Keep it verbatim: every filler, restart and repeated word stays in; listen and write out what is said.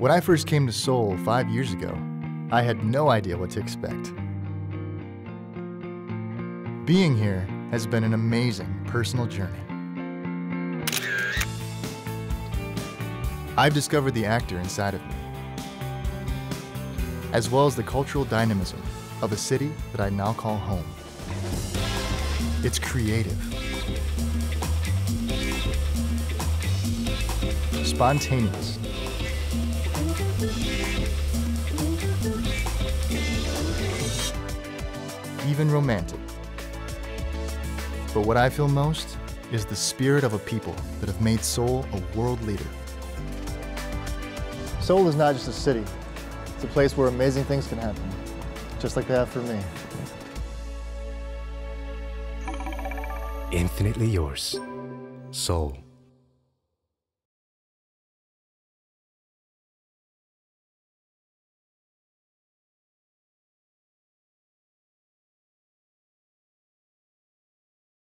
When I first came to Seoul five years ago, I had no idea what to expect. Being here has been an amazing personal journey. I've discovered the actor inside of me, as well as the cultural dynamism of a city that I now call home. It's creative, spontaneous, even romantic. But what I feel most is the spirit of a people that have made Seoul a world leader. Seoul is not just a city. It's a place where amazing things can happen, just like they have for me. Infinitely yours, Seoul.